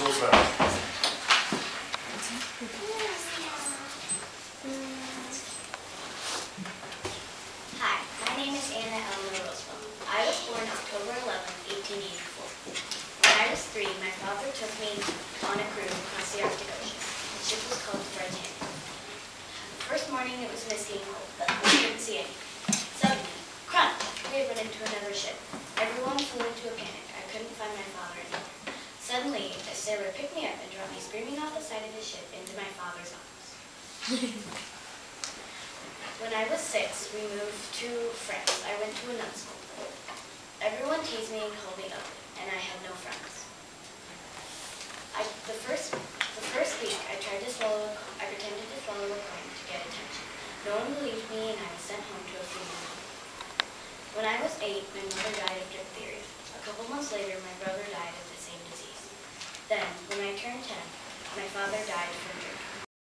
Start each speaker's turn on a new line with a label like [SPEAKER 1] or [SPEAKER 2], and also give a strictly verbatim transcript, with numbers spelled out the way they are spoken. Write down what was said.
[SPEAKER 1] Roosevelt.
[SPEAKER 2] Hi, my name is Anna Eleanor Roosevelt. I was born October eleventh, eighteen eighty-four. When I was three, my father took me on a cruise across the Arctic Ocean. The ship was called the Britannia. The first morning it was misty and cold, but we didn't see any. Suddenly, crunch! We had run into another ship. Everyone flew into a panic. I couldn't find my father anywhere. Suddenly, a sailor picked me up and dropped me screaming off the side of the ship into my father's arms. When I was six, we moved to France. I went to a nun school. Everyone teased me and called me ugly, and I had no friends. I, the first, the first week, I tried to swallow. A, I pretended to swallow a coin to get attention. No one believed me, and I was sent home to a funeral home. When I was eight, my mother died of diphtheria. A couple months later, my brother died of the same disease. Then, when I turned ten, my father died from drinking.